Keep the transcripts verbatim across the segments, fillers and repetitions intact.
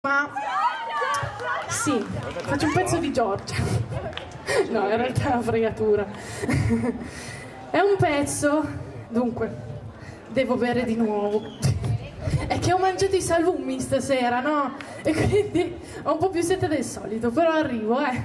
Ma sì, faccio un pezzo di Giorgia. No, in realtà è una fregatura. È un pezzo, dunque, devo bere di nuovo. È che ho mangiato i salumi stasera, no? E quindi ho un po' più sete del solito, però arrivo, eh.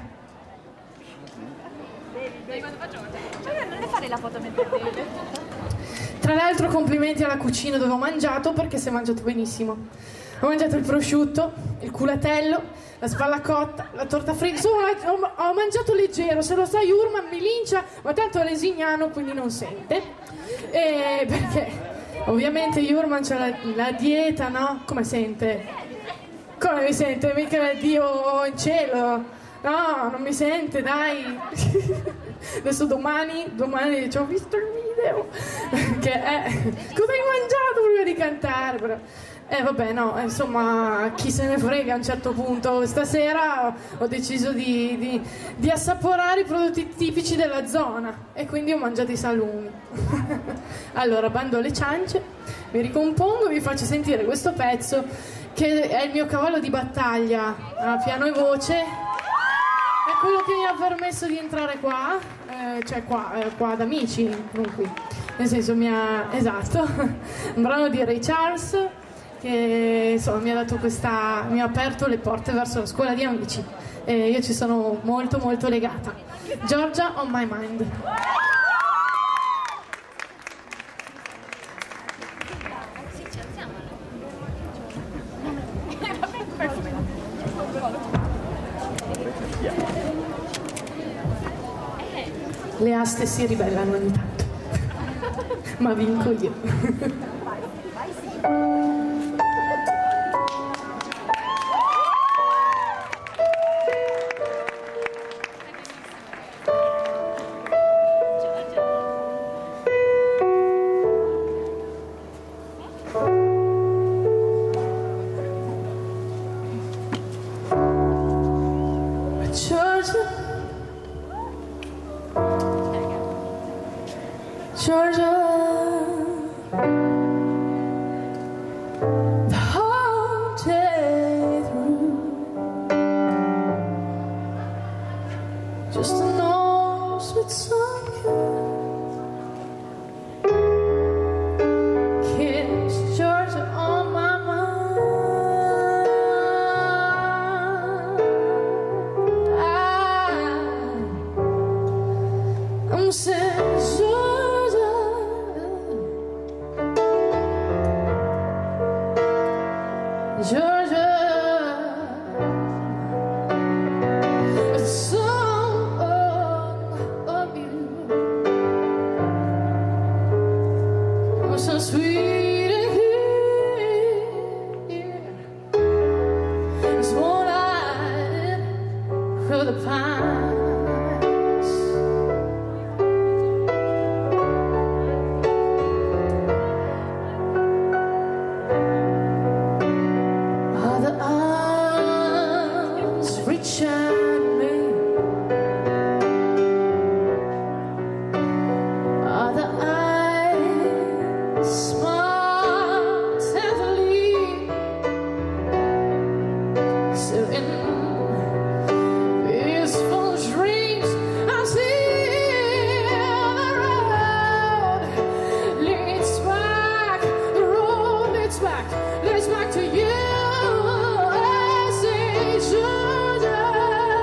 Cioè, non ne fare la foto mentre bevi. Tra l'altro complimenti alla cucina dove ho mangiato, perché si è mangiato benissimo. Ho mangiato il prosciutto, il culatello, la spalla cotta, la torta fritta. Insomma, ho, ho mangiato leggero. Se lo sai Urman mi lincia, ma tanto è lesignano, quindi non sente. E perché ovviamente Urman c'ha la, la dieta, no? Come sente? Come mi sente? Mica Dio in cielo. No, non mi sente, dai. Adesso domani, domani ci ho visto il video. Che è... Cosa hai mangiato prima di cantare? Però... Eh vabbè, no, insomma, chi se ne frega a un certo punto. Stasera ho deciso di, di, di assaporare i prodotti tipici della zona e quindi ho mangiato i salumi. Allora, bando alle ciance, mi ricompongo e vi faccio sentire questo pezzo che è il mio cavallo di battaglia a piano e voce. È quello che mi ha permesso di entrare qua, eh, cioè qua, eh, qua ad Amici, non qui. Nel senso mi ha... esatto, un brano di Ray Charles che insomma mi ha dato questa, mi ha aperto le porte verso la scuola di Amici e io ci sono molto molto legata. Georgia on my mind. Le aste si ribellano ogni tanto, ma vinco io. Georgia, the whole day through, just a nose with some kiss, Georgia on my mind. I, I'm saying Georgia, a song of you, oh, so sweet and clear, it's moonlight through the pines. Let's back to you. I say, Georgia.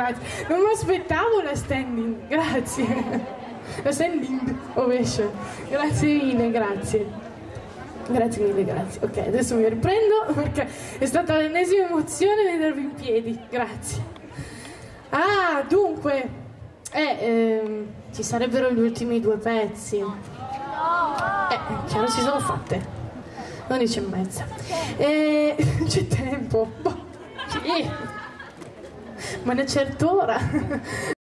grazie. Non mi aspettavo la standing, grazie. La standing ovation. Grazie mille, grazie. Grazie mille, grazie. Ok, adesso mi riprendo perché è stata l'ennesima emozione vedervi in piedi. Grazie. Ah, dunque, eh, ehm, ci sarebbero gli ultimi due pezzi. Eh, chiaro, si sono fatte. undici e mezza. E c'è tempo. Boh, sì. Ma una certa ora.